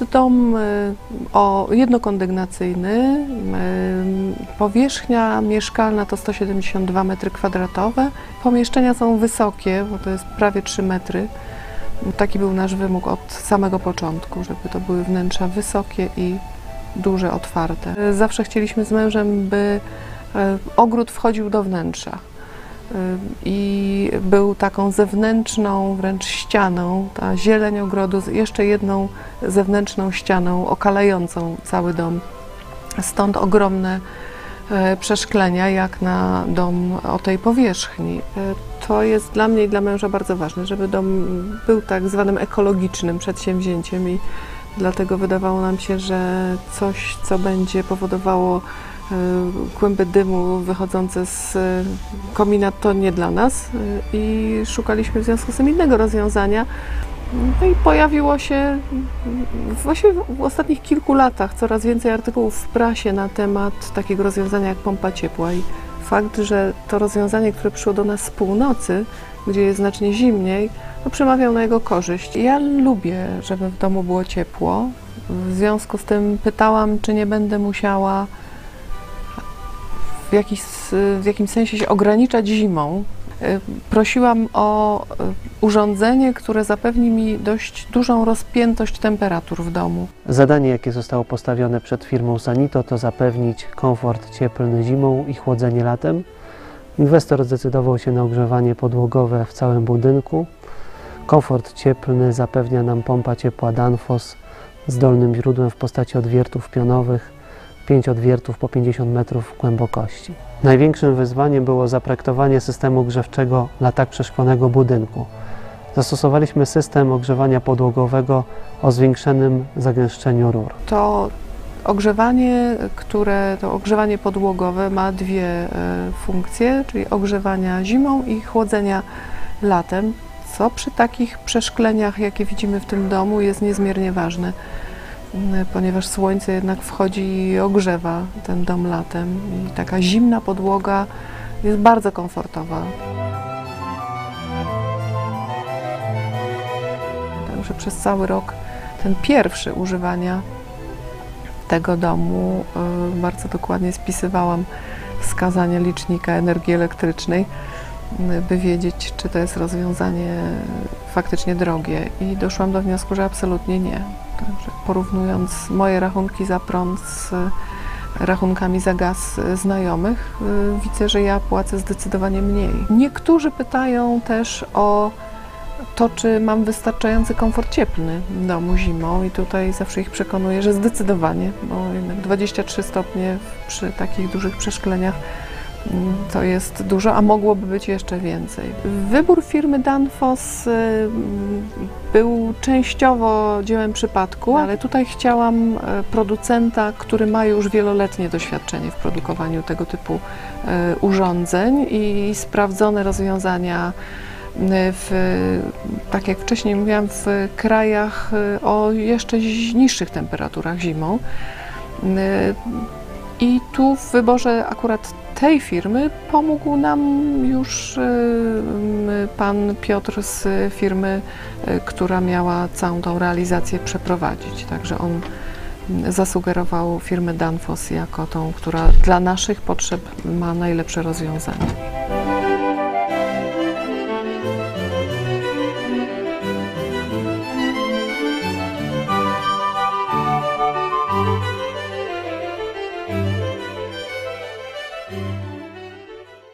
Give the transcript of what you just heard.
jest dom jednokondygnacyjny. Powierzchnia mieszkalna to 172 m². Pomieszczenia są wysokie, bo to jest prawie 3 metry. Taki był nasz wymóg od samego początku, żeby to były wnętrza wysokie i duże, otwarte. Zawsze chcieliśmy z mężem, by ogród wchodził do wnętrza i był taką zewnętrzną wręcz ścianą, ta zieleń ogrodu z jeszcze jedną zewnętrzną ścianą okalającą cały dom. Stąd ogromne przeszklenia jak na dom o tej powierzchni. To jest dla mnie i dla męża bardzo ważne, żeby dom był tak zwanym ekologicznym przedsięwzięciem i dlatego wydawało nam się, że coś, co będzie powodowało kłęby dymu wychodzące z komina, to nie dla nas i szukaliśmy w związku z tym innego rozwiązania. No i pojawiło się właściwie w ostatnich kilku latach coraz więcej artykułów w prasie na temat takiego rozwiązania jak pompa ciepła i fakt, że to rozwiązanie, które przyszło do nas z północy, gdzie jest znacznie zimniej, no przemawiał na jego korzyść. Ja lubię, żeby w domu było ciepło, w związku z tym pytałam, czy nie będę musiała w jakimś sensie się ograniczać zimą. Prosiłam o urządzenie, które zapewni mi dość dużą rozpiętość temperatur w domu. Zadanie, jakie zostało postawione przed firmą Sanito, to zapewnić komfort cieplny zimą i chłodzenie latem. Inwestor zdecydował się na ogrzewanie podłogowe w całym budynku. Komfort cieplny zapewnia nam pompa ciepła Danfoss z dolnym źródłem w postaci odwiertów pionowych, 5 odwiertów po 50 metrów głębokości. Największym wyzwaniem było zaprojektowanie systemu grzewczego dla tak przeszklonego budynku. Zastosowaliśmy system ogrzewania podłogowego o zwiększonym zagęszczeniu rur. To ogrzewanie podłogowe ma dwie funkcje, czyli ogrzewania zimą i chłodzenia latem, co przy takich przeszkleniach, jakie widzimy w tym domu, jest niezmiernie ważne, ponieważ słońce jednak wchodzi i ogrzewa ten dom latem i taka zimna podłoga jest bardzo komfortowa. Także przez cały rok ten pierwszy używania tego domu bardzo dokładnie spisywałam wskazania licznika energii elektrycznej, by wiedzieć, czy to jest rozwiązanie faktycznie drogie i doszłam do wniosku, że absolutnie nie. Także porównując moje rachunki za prąd z rachunkami za gaz znajomych, widzę, że ja płacę zdecydowanie mniej. Niektórzy pytają też o to, czy mam wystarczający komfort cieplny w domu zimą i tutaj zawsze ich przekonuję, że zdecydowanie, bo jednak 23 stopnie przy takich dużych przeszkleniach to jest dużo, a mogłoby być jeszcze więcej. Wybór firmy Danfoss był częściowo dziełem przypadku, ale tutaj chciałam producenta, który ma już wieloletnie doświadczenie w produkowaniu tego typu urządzeń i sprawdzone rozwiązania tak jak wcześniej mówiłam, w krajach o jeszcze niższych temperaturach zimą. I tu w wyborze akurat tej firmy pomógł nam już pan Piotr z firmy, która miała całą tą realizację przeprowadzić. Także on zasugerował firmę Danfoss jako tą, która dla naszych potrzeb ma najlepsze rozwiązanie.